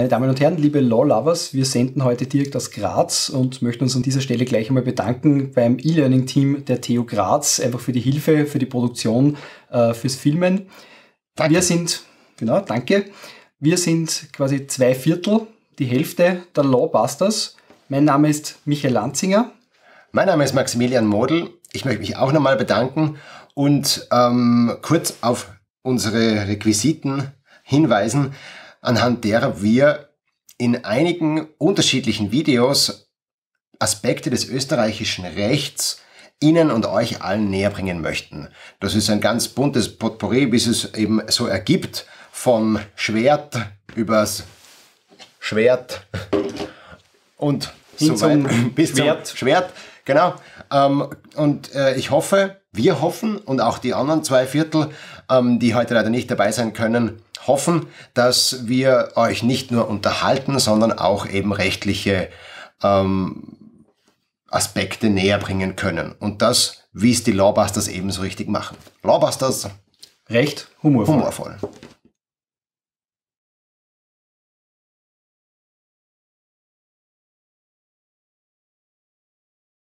Meine Damen und Herren, liebe Law Lovers, wir senden heute direkt aus Graz und möchten uns an dieser Stelle gleich einmal bedanken beim E-Learning-Team der TU Graz, einfach für die Hilfe, für die Produktion, fürs Filmen. Danke. Danke. Wir sind quasi 2/4, die Hälfte der Lawbusters. Mein Name ist Michael Lanzinger. Mein Name ist Maximilian Modl. Ich möchte mich auch nochmal bedanken und kurz auf unsere Requisiten hinweisen, anhand derer wir in einigen unterschiedlichen Videos Aspekte des österreichischen Rechts Ihnen und euch allen näher bringen möchten. Das ist ein ganz buntes Potpourri, wie es eben so ergibt, vom Schwert übers Schwert und Hin so weit bis Schwert. zum Schwert. Genau. Ich hoffe, wir hoffen und auch die anderen 2/4, die heute leider nicht dabei sein können, hoffen, dass wir euch nicht nur unterhalten, sondern auch eben rechtliche Aspekte näher bringen können. Und das, wie es die Lawbusters ebenso richtig machen. Lawbusters. Recht humorvoll. Humorvoll.